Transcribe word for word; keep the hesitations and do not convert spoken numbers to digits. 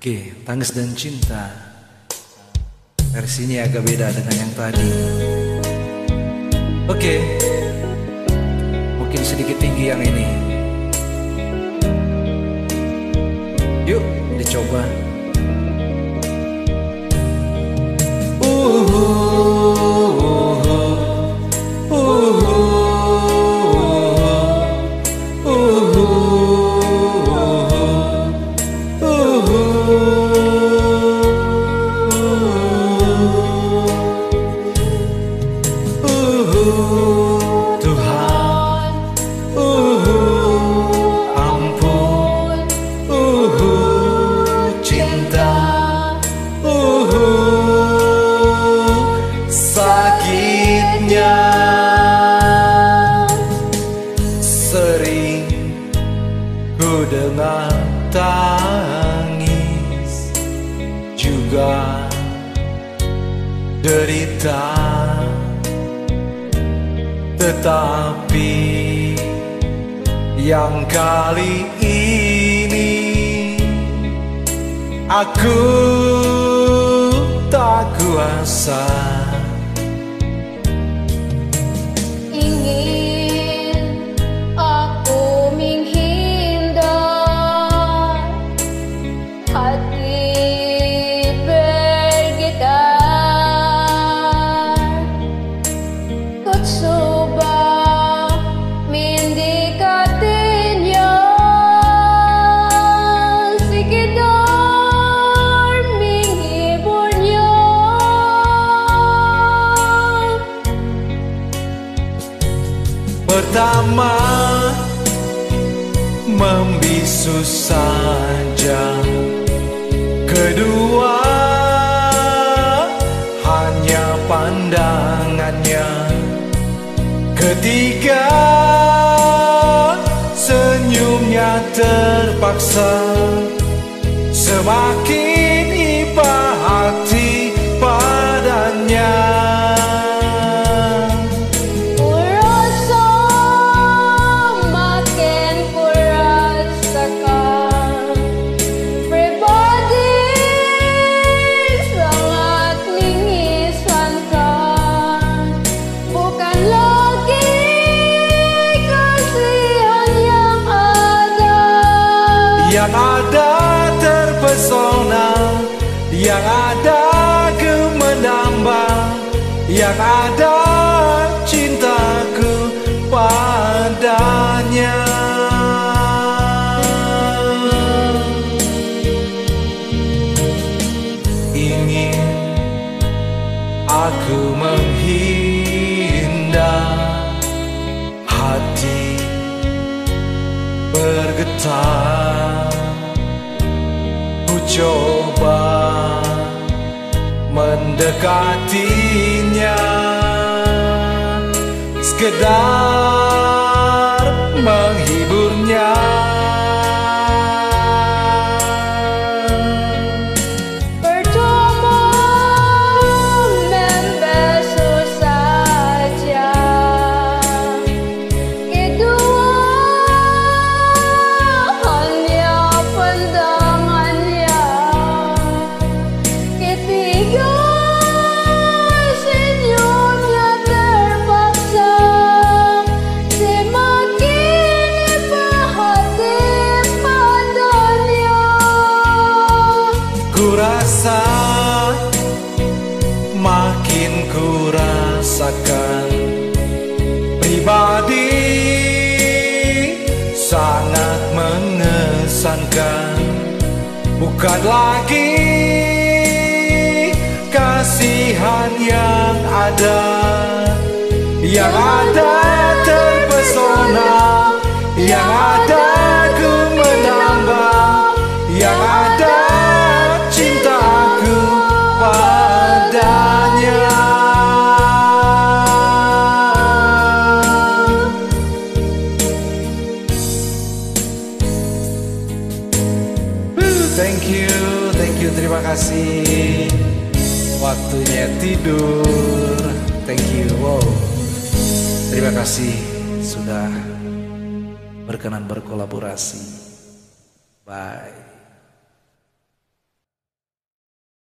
Oke, Tangis dan Cinta versinya agak beda dengan yang tadi. Oke, mungkin sedikit tinggi yang ini. Yuk, dicoba. Tuhan, uh, ampun, uh, cinta, uh, sakitnya sering ku dengar tangis, juga derita. Tetapi yang kali ini aku tak kuasa. Ingin aku menghindar, hati bergetar. Kau coba mendekatinya sekedar menghiburnya. Pertama membisu saja, kedua hanya pandangannya, ketiga senyumnya terpaksa. Semakin iba hati padanya. Yang ada terpesona, yang ada gemenambang, yang ada cintaku padanya. Ingin aku menghindar, hati bergetar. Ku coba mendekatinya, sekedar menghiburnya. Percuma membisu saja, kedua hanya pandangannya, ketiga senyumnya terpaksa. Semakin iba hati padanya. Ku rasa, makin ku rasakan, pribadi sangat mengesankan. Bukan lagi kasihan yang ada, yang ada terpesona, yang ada gemenambang, yang ada cintaku padanya. Thank you, thank you, terima kasih. Waktunya tidur. Thank you, wow. Terima kasih sudah berkenan berkolaborasi. Bye.